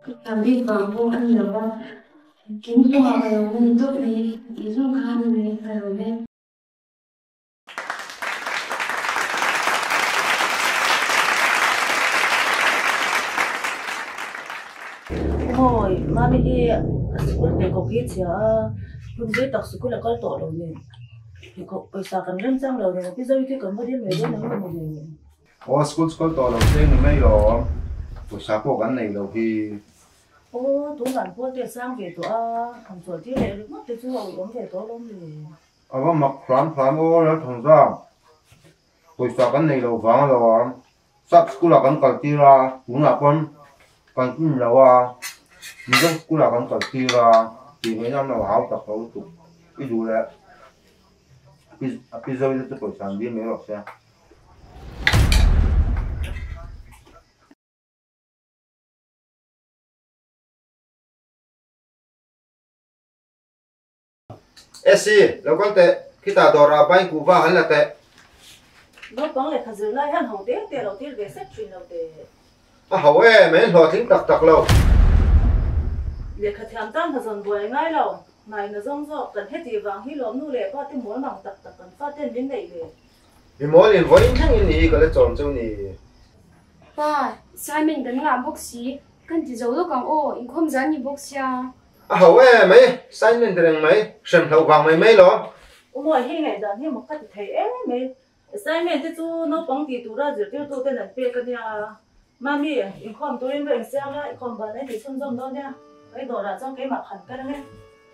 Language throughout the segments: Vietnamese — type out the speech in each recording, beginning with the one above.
làm đi vào vô ăn được không? Kiếm quà vào mình tốt này, ý dùng khăn này phải rồi lên. Thôi, mami đi school để có biết chứ, lúc đấy tập school là có tổ đầu này, thì có bây giờ cần rèn sang đầu này, bây giờ thì cần bao nhiêu người đó nữa một người. School tổ đầu tiên thì mấy rồi, buổi sáng có cái này đầu thì Tú ngắn qua tiền sang về tụi thằng tuổiที่เลยmất tiền chú hồi ốm về tụi luôn thì. mặc phán nó thằng ra, buổi sáng cái này đầu vàng rồi, sắp school là cái tira, cũng là con cũng là mình cũng school là cái tira, thì mấy năm nào học tập đâu tụ, ví dụ là bây giờ thì buổi sáng đi mấy rồi xem. Esi, lo con te kita dora bai ku va hala te. Nó có lại khazir lại hắn hồng té té đầu tiên về sách truyền đầu té. Hawe men lo thing tak lo. Để khát tham tan khazon bồi ngay lâu. Này nó rong rọ cần hết thì vàng hi lom nu lệ qua tên muốn bằng tak cần phát tên đến đây về. Vì mỗi lần với những ni cái là chọn châu ni. Ba, Simon cần làm bốc xí, cần chỉ giấu lúc càng ô, in không dám như bốc xí à. Hawe mấy, sai nên đường mấy, sầm thầu vàng mấy lo. Ôi hi ngày đó hi một cái thấy em mấy. Sai men thì chú nó bằng thì tụ ra rồi tiêu tụ tên là bê cái nhà. Mami, in không tụ lên về xem lại, không vào đấy thì xuân rong đó nha. Cái đồ là trong cái mặt hẳn cái đó nghe.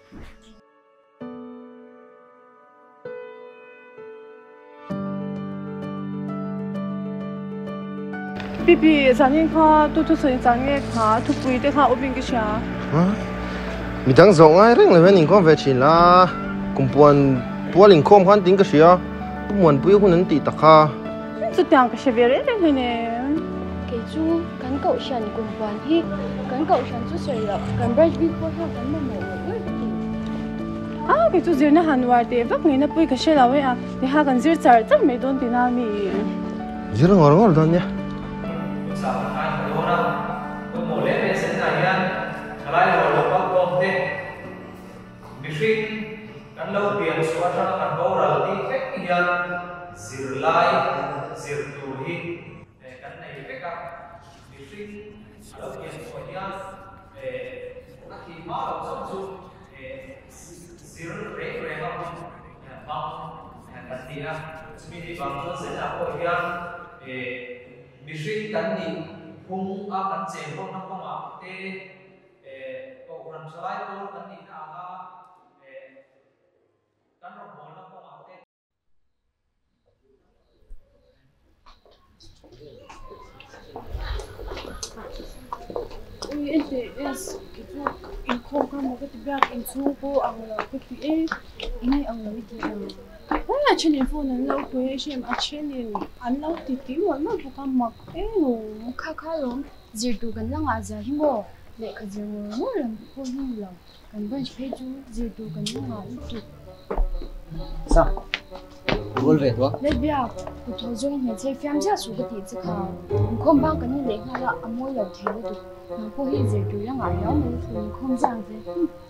Bibi, 장인 카 또또 장에 카 투부이 때 카 오빈 게샤. mình đang giống ai đấy là bên mình có về chỉ là cùng buồn linh com khoan tính cái gì à, buồn bùi cũng nên tị tắc ha. Chút tiếng cái xe về đấy thế này. Cái chú cán cậu sản cùng quan hi, cán cậu sản chú sợi lọ, cán break big qua ha cán mồm À, cái chú riêng nó hàn hoài thì vắt người nó bùi cái xe nào vậy à, thì ha cần riêng chả chắc mấy đồn tiền nào mi. Riêng ngon ngon đó nhá. Sáng nay phải vô đâu, tôi ngồi lên bên sân này nha, lại ngồi lục bắp cơm thế, mixing, ăn lâu tiền số ăn ra ăn bao rồi đi khách hiền, zir lại, zir tù đi, cái này cái cặp, mixing, lâu tiền số hiền, các khi mà làm xong chung, zir rate rate không, bằng, cái gì á, mình đi bằng nó sẽ là hội hiền, mixing cái gì hung cái chế không nó không ạ thế cầu phần slide tôi cái gì là cái đồng hồ nó không ạ thế Ui, NTS itu info kamu ketiga info ko ang ketiga ini ang lagi wala chen info na lau ko shem a chen an lau ti ti mo na bukan mak no kha lom zirtu kan lang a za himo le ka zir mo lam ko him lam kan ban phe chu zirtu kan lang a tu sao Google về thôi le bia ku tho jong he che fiam ja su ka ti cha kha khom bang kan le kha la amoy lo the le tu na ko hi zirtu lang a yaw me su khom jang je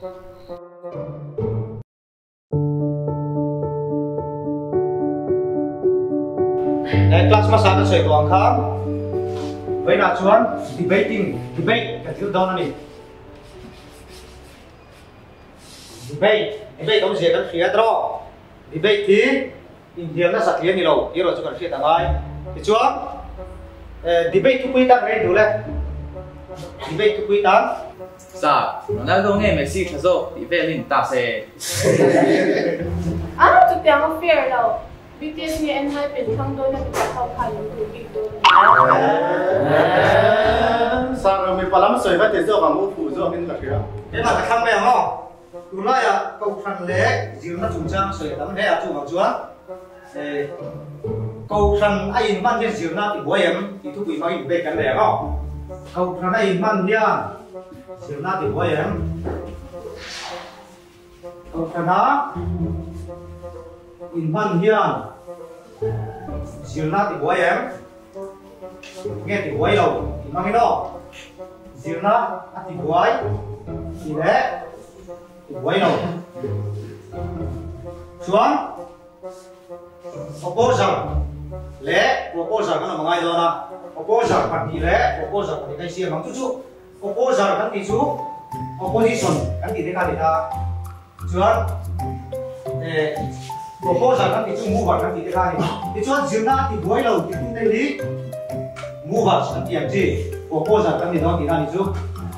class mà sao nó sợi toàn khác vậy là chuan debate cái thứ đó này debate đâu gì cái phía đó debate thì Indian nó sạch liền đi đâu đi rồi cho cái phía tao ai thì chuan debate tu quy tao cái đủ lên debate tu quy tao sao Ronaldo nghe Messi thật rồi thì về mình ta sẽ chút tiếng fair đâu BTS nghe anh hai bên thăng đôi nên phải học phải những thứ bị đôi Sao rồi mình làm sợi vắt thì giờ vào mua phủ giờ bên cái kia. thế mà cái thằng này không đúng là ya câu phần lễ dìu nó chủ trang sợi tấm thế à chủ vào chúa câu phần ai man cái dìu nó thì bố em thì thu quỷ nói về cái này không câu phần ai man nha dìu nó thì bố em câu phần đó in man nha dìu nó thì bố em nghe thì bố đâu thì mang cái đó zirna ati buai thì lẽ thì buai đâu chuan opposite lẽ opposite cái nào mà ngay rồi na opposite phạt thì lẽ opposite thì cái gì mà chú opposite cái thì chú opposition cái thì thế nào thì ta chuan opposite cái thì chú move cái thì thế nào thì chuan zirna thì buai đâu thì cũng đây đi move cái thì làm gì opposite cái thì đó thì ra thì chú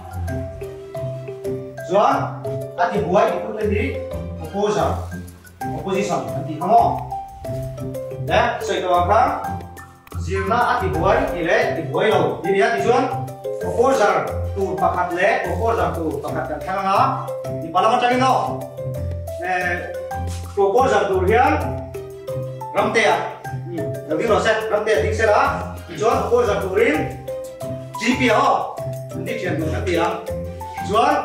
chuan ati buai thì cũng đây đi opposition thì không có đấy xây tòa khác zirna ati buai thì lẽ thì buai đâu thì dia thì chuan opposite tu pakat lẽ opposite tu pakat kan thang na thì parliament tangin no opposite tu hian ramte à đầu tiên là sẽ ramte thì sẽ là chuan opposite tu rin GPO đi chuyển từ cái tiền chuan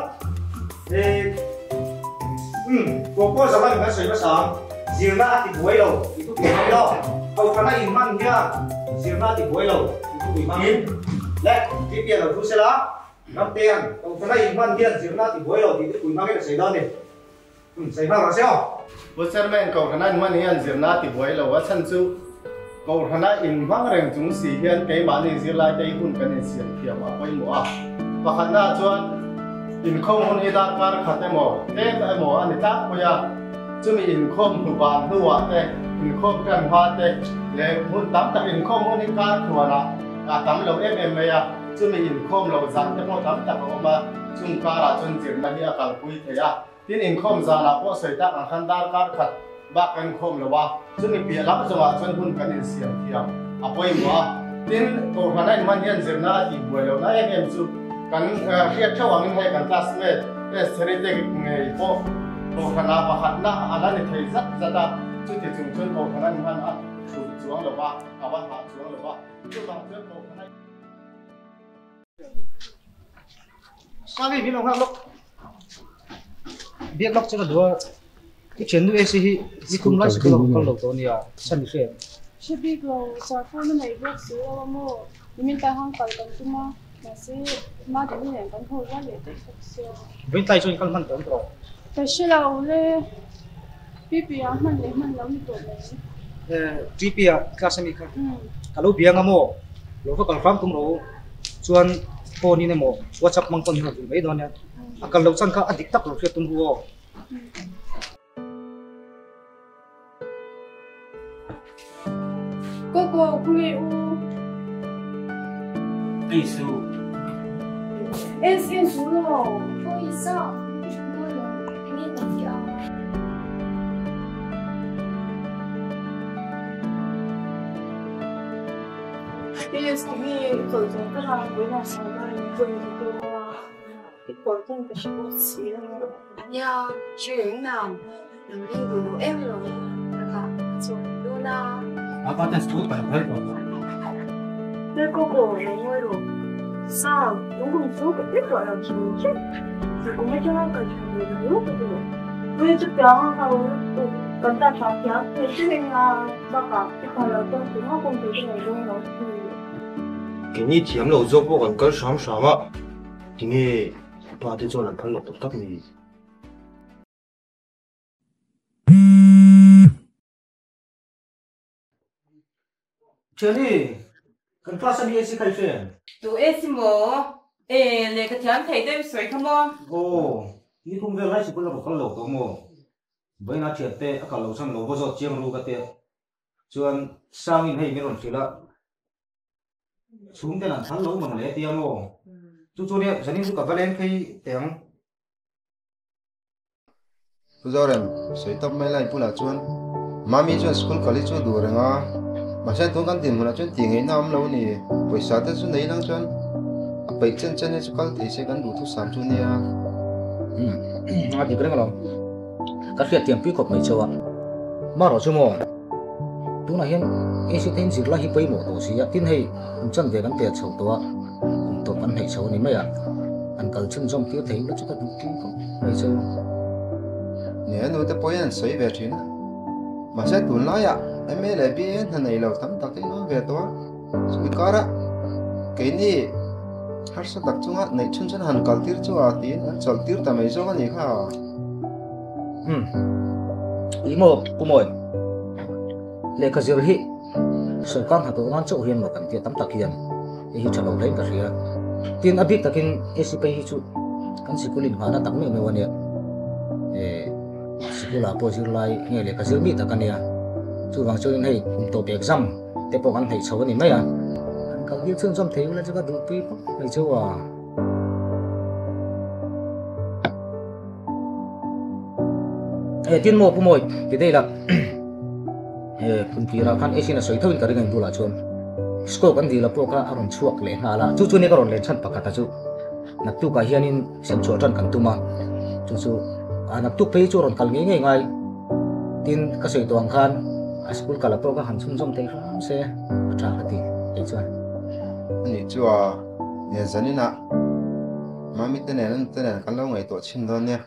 opposite là cái sợi sáng zirna thì buai đâu thì tu buai đâuเอาคณะอินมันเนี่ยสิร์นาติบวยเราผู้อิมันและที่เปลี่ยนเราทุเสละน้ำเตียนเอาคณะอินมันเนี่ยสิร์นาติบวยเราที่ผู้อิมันก็ใส่ด้านนี่ใส่บ้างเราเสียวว่าเซอร์แมนเก่าคณะอินมันเนี่ยสิร์นาติบวยเราว่าฉันสู้เก่าคณะอินมันเร่งจุงสีเฮียนเกย์มันนี่สิร์ไลได้หุ่นกันเสียงเทียมมาไปหมดปะขณะจวนอินข้อมูลอีดาการขัดได้หมดเอ๊ะไอ้หมออันนี้จ้าพยาจะมีอินข้อมูลบานตัวแต่อินข้อมูลกันพาแต่เลยหุ่นตั้มแต่อินข้อมูลนี่การตัวนะตั้มเราMMAอ่ะจะมีอินข้อมูลเราจัดแต่พอตั้มแต่ออกมาจุงการจนจิตมันเนี่ยการคุยเถียที่อินข้อมูลจานะพอใส่ตั้งอันขันดาร์การขัดบักกันข้อมูลว่าจะมีเปลี่ยนรับจังหวะจนหุ่นกันเสียงเทียมอ่ะไปหมดที่ตัวขณะมันเนี่ยเสียงน่าติดบวยเรานะMMจุกันเรียกเท่าว่ามันให้กันคลาสเมทเสรีเด็กไงพวกตัวคณะประคัดนะอันนั้นเนี่ยจัดจัดจุดที่จุดจนตัวคณะมันอ่ะถูกจ้วงหรือว่าเอาว่าหาจ้วงหรือว่าจุดบางจุดตัวคณะ sao vì mình không lúc biết lúc cho nó đùa cái chuyện nuôi gì thì cũng nói sự không đầu tối nhiều sân sẻ She big low, so for the neighbor, so more. You mean that Hong Kong tomorrow? That's it. Not the name, but who was it? với tay cho con mình tưởng rồi Tại sao là lê Bibi à mình lấy mình lâu như tuổi này. GP à class mi khác cả lúc biếng amo lúc có còn farm tung rồi chuan phone này mo WhatsApp mang con học mấy đó nha cả lúc sang cả adik tak lúc phía tung huo Cô quê u. ai su Em xin chú rồi. Cô ý sao? Cô rồi, anh nghe tập gì à? Bây giờ thì tôi cái hàng với là sao đây quên thì tôi cái quần trong cái số xí đó. Dạ, chuyện nào? Đừng đi đủ em rồi. Cả rồi luôn à. apa dan school pada hari Thế cô rồi rồi. Sao? Đúng không số cái kết quả là chỉ chết. Thì cũng mấy cho nó cần người lúc rồi. Bây giờ béo nào cần ta chọn béo thì chứ mình là bác cả cái phần là tôi cũng không thể cái này luôn nó thì cái này tiệm lâu做不完个什么，今天把这做人看落都得你。 chuyện đi cần class mi gì khai chuyện tụi em xin mổ lấy cái thiam thầy đem sưởi không mò ô đi không về lại chỉ có là một con lẩu tổ mồ với nó chuyện tệ cả lẩu sang lẩu bao giờ chiang lu cái tệ chuan sang in hay mấy lần chuyện là xuống tên là thắng lẩu bằng lẽ tiêm mồ chú này giờ này chú cả lên khi tiếng bây giờ em sẽ tập mấy lại phụ là chuan mami chuan school college chuan đủ rồi nga mà sẽ tôi cần tiền mà chuan tiền ấy năm lâu nè buổi sáng tới chuan đấy năng chuan bảy chân chân ấy chú cần thì sẽ cần đủ thuốc sắm chuan nè thì cái đó là các việc tiền phí cột mấy châu ạ mà rồi chú mồ tú này hiện ấy sẽ thêm gì là hiệp với một tổ sĩ tin hay chân về gắn tiền sầu to tổ ăn hệ sầu này mấy ạ ăn cần chân trong tiêu thấy nó chút là kỹ không mấy châu nè nó tới bữa ăn sấy về chuyện mà sẽ tuần lại à em mới lại biết thằng này lâu tắm tao cái nó về đó rồi có đó cái này har sa tak chunga nei chun chun han kaltir chu a tin an chaltir ta mai zo ani kha imo kumoi le ka zir hi sarkar ha to nan chu hian ma kan ti tam tak hian e hi chalo lein ka ria tin abik takin esipe hi chu kan sikulin hana tak me me wania sikula po zir lai nge le ka zir mi takania chu wang chu in hei to pe exam te po kan hei chawani mai a kan kal hi chung chom theu la chu ka du pi po hei chu a tin mo pumoi ti dei la kun pira khan esina soi thawin ka ringan dula chon sko kan dila po ka aron chuak le na la chu chu ne ka ron le chan pakata chu nak tu ka hianin sem chu tan kan tuma chu anak tu pe chu ron kal nge ngai tin ka soi tuang khan a school kala po ka han sum jom te ram se tha khati e chuan ani chu a ye zanina mami te nen kan lo ngai to chin don nia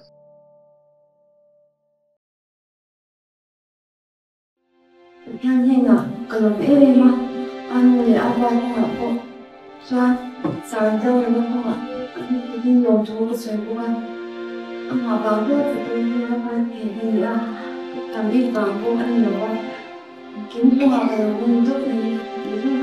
Yang hena kalau ema anu le awan ko sa sardo no ko ni no tu se bukan ama ba ko tu ni na kan he ya tambi ba ko ani no kin ko ha ko ni to ni